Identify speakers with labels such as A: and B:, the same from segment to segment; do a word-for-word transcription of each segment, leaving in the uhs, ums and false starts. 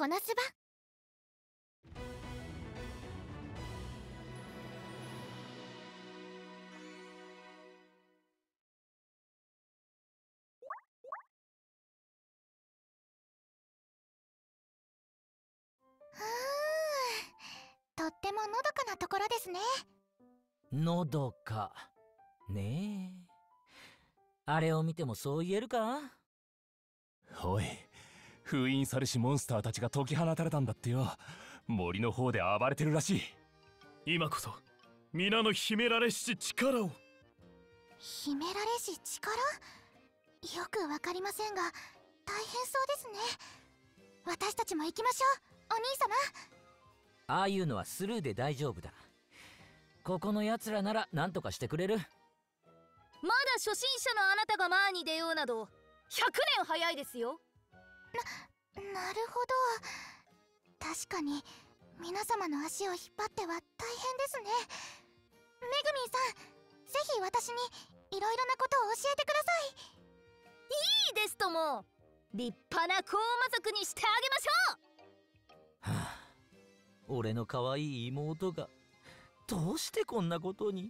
A: こなすば。ふーん、とってものどかなところですね。
B: のどかねえ、あれを見てもそう言えるか？
C: おい、封印されしモンスターたちが解き放たれたんだってよ。森の方で暴れてるらしい。
D: 今こそ皆の秘められし力を。
A: 秘められし力？よくわかりませんが大変そうですね。私たちも行きましょう、お兄様。
B: ああいうのはスルーで大丈夫だ。ここのやつらなら何とかしてくれる。
E: まだ初心者のあなたが前に出ようなどひゃくねん早いですよ。
A: な、なるほど。確かに皆様の足を引っ張っては大変ですね。めぐみんさん、ぜひ私にいろいろなことを教えてください。
E: いいですとも。立派な高魔族にしてあげましょ
B: う。はあ、俺の可愛い妹がどうしてこんなことに。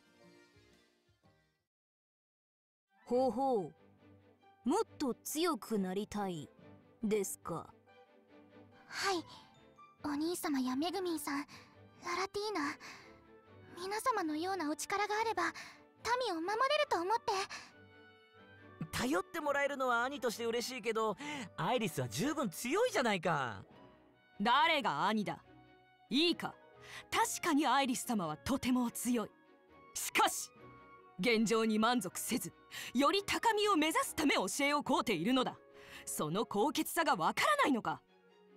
E: ほうほう、もっと強くなりたいですか？
A: はい、お兄様やめぐみんさん、ララティーナ、皆様のようなお力があれば民を守れると思って。
B: 頼ってもらえるのは兄として嬉しいけど、アイリスは十分強いじゃないか。
F: 誰が兄だ。いいか、確かにアイリス様はとても強い。しかし現状に満足せず、より高みを目指すため教えを請うているのだ。その高潔さがわからないのか。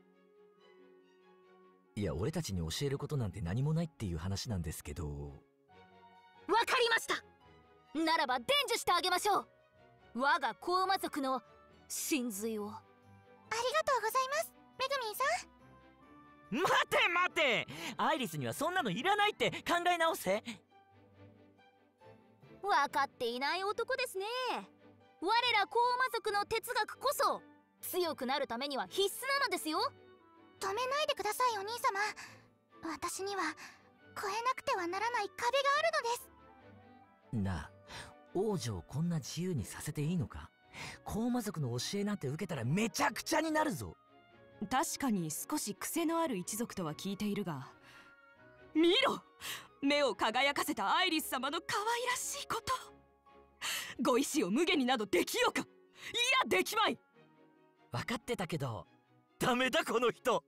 B: いや、俺たちに教えることなんて何もないっていう話なんですけど。
E: わかりました。ならば伝授してあげましょう。我が高魔族の真髄を。
A: ありがとうございます、めぐみんさ
B: ん。待て待て、アイリスにはそんなのいらないって考え直せ。
E: 分かっていない男ですね。我ら高魔族の哲学こそ強くなるためには必須なのですよ。
A: 止めないでください、お兄様。私には越えなくてはならない壁があるのです。
B: なあ、王女をこんな自由にさせていいのか？高魔族の教えなんて受けたらめちゃくちゃになるぞ。
F: 確かに少し癖のある一族とは聞いているが、見ろ、目を輝かせたアイリス様の可愛らしいこと。ご意志を無下になどできようか。いや、できまい。
B: 分かってたけどダメだこの人。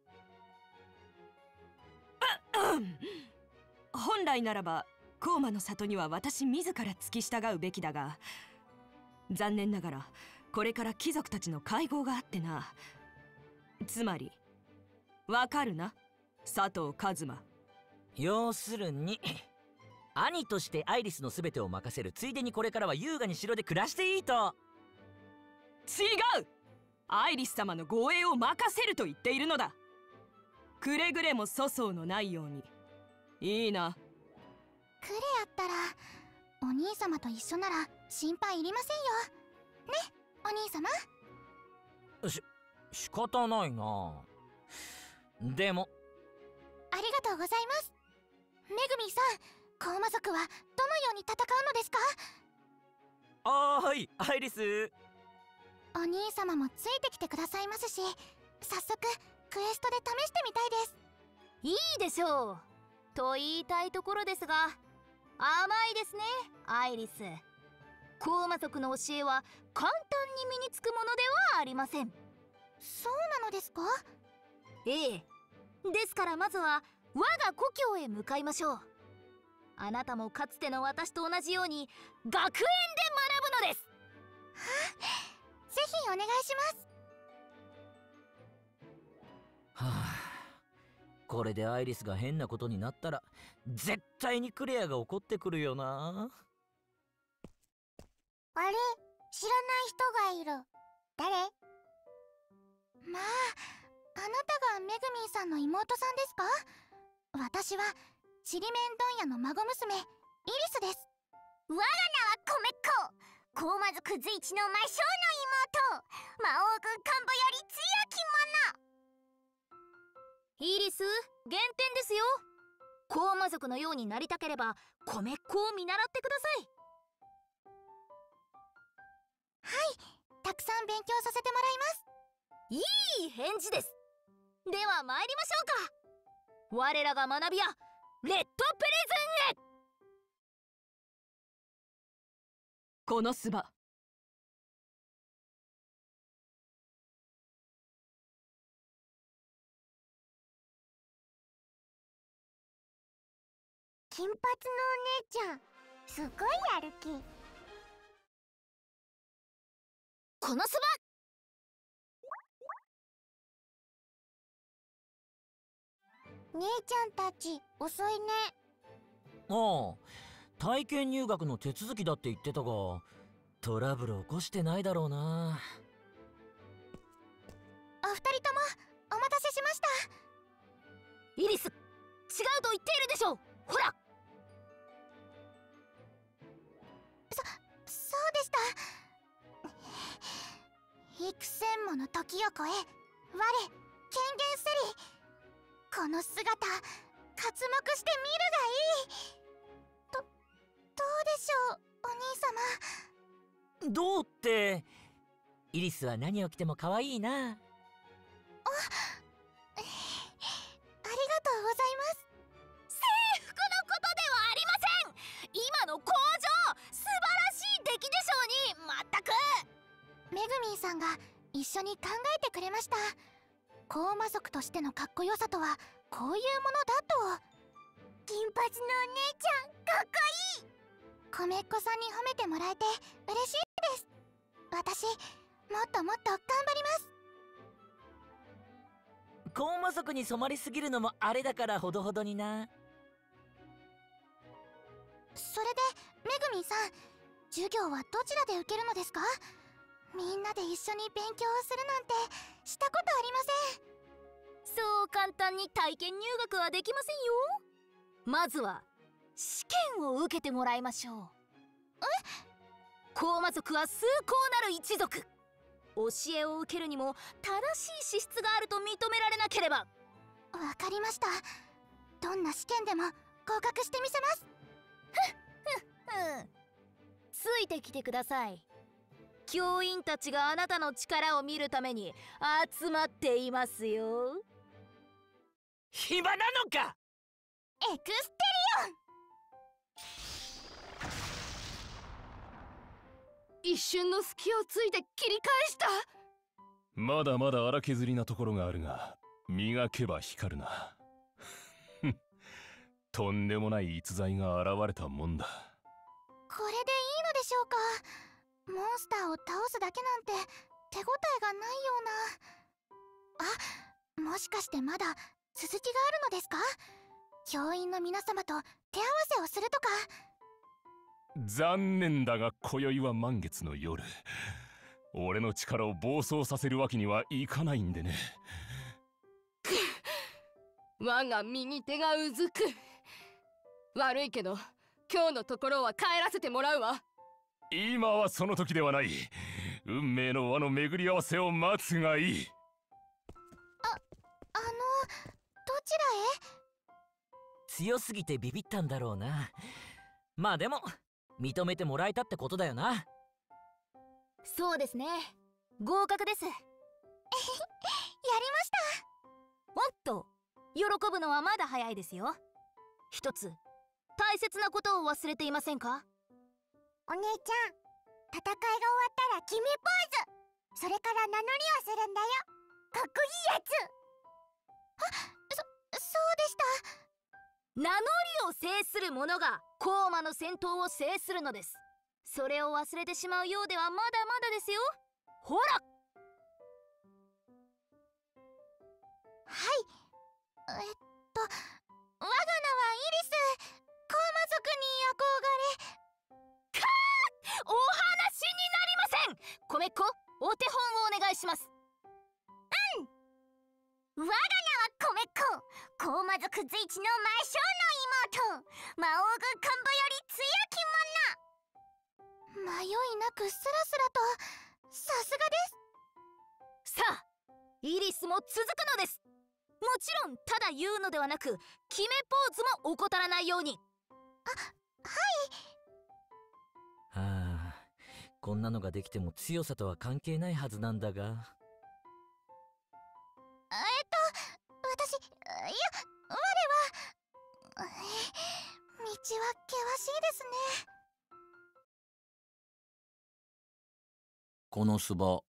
F: 本来ならば高魔の里には私自ら付き従うべきだが、残念ながらこれから貴族たちの会合があってな。つまりわかるな、佐藤一馬。
B: 要するに兄としてアイリスの全てを任せる、ついでにこれからは優雅に城で暮らしていいと。
F: 違う、アイリス様の護衛を任せると言っているのだ。くれぐれも粗相のないように。いいな。
A: クレやったらお兄様と一緒なら心配いりませんよね、お兄様。
B: し仕方ないな。でも
A: ありがとうございます。めぐみさん、高魔族はどのように戦うのですか？
B: あーはい、アイリス。
A: お兄様もついてきてくださいますし、早速クエストで試してみたいです。
E: いいでしょうと言いたいところですが、甘いですね、アイリス。高魔族の教えは簡単に身につくものではありません。
A: そうなのですか？
E: ええ。ですからまずは我が故郷へ向かいましょう。あなたもかつての私と同じように学園で学ぶのです。
A: はあ、ぜひお願いします。
B: はあ、これでアイリスが変なことになったら絶対にクレアが怒ってくるよな。
A: あれ、知らない人がいる。誰？まあ、あなたがめぐみんさんの妹さんですか？私はちりめん問屋の孫娘イリスです。
G: 我が名はコメッコ、高魔族随一の魔将の妹、魔王軍幹部より強き者。
E: イリス、減点ですよ。高魔族のようになりたければ米っ子を見習ってください。
A: はい、たくさん勉強させてもらいます。
E: いい返事です。では参りましょうか。我らが学びやレッドプリズンへ。
F: このスバ、
G: 金髪のお姉ちゃん、すごいやる気。
E: このス
G: 姉ちゃんたち遅いね。
B: ああ、体験入学の手続きだって言ってたが、トラブル起こしてないだろうな。
A: お二人ともお待たせしました。
E: バ、イリス、違うと言っているでしょう。ほら、
A: そうでした。幾千もの時を超え、我権限せり。この姿、刮目して見るがいい。ど、どうでしょう、お兄様。
B: どうって、イリスは何を着ても可愛いな。
A: あ、ありがとうございます。
E: 制服のことではありません。今の工場、素晴らしい出来でしょうに。まったく。
A: めぐみんさんが一緒に考えてくれました。高魔族としてのかっこよさとはこういうものだと。
G: 金髪のお姉ちゃん、かっこいい。
A: 米っ子さんに褒めてもらえて嬉しいです。私、もっともっと頑張ります。
B: 高魔族に染まりすぎるのもあれだからほどほどにな。
A: それでめぐみんさん、授業はどちらで受けるのですか？みんなで一緒に勉強をするなんてしたことありません。
E: そう簡単に体験入学はできませんよ。まずは試験を受けてもらいましょう。え？高魔族は崇高なる一族。教えを受けるにも正しい資質があると認められなければ。
A: わかりました。どんな試験でも合格してみせます。
E: ふん、ついてきてください。教員たちがあなたの力を見るために集まっていますよ。
B: 暇なのか？
A: エクステ
F: 一瞬の隙をついて切り返した。
C: まだまだ荒削りなところがあるが、磨けば光るな。とんでもない逸材が現れたもんだ。
A: これでいいのでしょうか？モンスターを倒すだけなんて手応えがないような。あ、もしかしてまだ続きがあるのですか？教員の皆様と手合わせをするとか。
C: 残念だが今宵は満月の夜。俺の力を暴走させるわけにはいかないんでね。
F: 我が右手がうずく。悪いけど今日のところは帰らせてもらうわ。
C: 今はその時ではない。運命の輪の巡り合わせを待つがいい。
A: あ、あの、どちらへ？
B: 強すぎてビビったんだろうな。まあでも認めてもらえたってことだよな。
E: そうですね、合格です。やり
A: ました。
E: おっと、喜ぶのはまだ早いですよ。一つ大切なことを忘れていませんか？
G: お姉ちゃん、戦いが終わったら決めポーズ。それから名乗りをするんだよ。かっこいいやつ。
A: あ、そ、そうでした。
E: 名乗りを制する者が高魔の戦闘を制するのです。それを忘れてしまうようではまだまだですよ。ほら。
A: はい。えっと、我が名はイリス。高魔族に憧れ。
E: かー、お話になりません。米っ子、お手本をお願いします。
G: うん。我が名は米っ子。高魔族随一の魔性の妹。魔王軍幹部より強き
A: 者。迷いなくスラスラと、さすがです。
E: さあ、イリスも続くのです。 ちろんただ言うのではなく決めポーズも怠らないように。
B: はあ、こんなのができても強さとは関係ないはずなんだが。
A: えっと私、いや我はえ道は険しいですね。
B: このスバ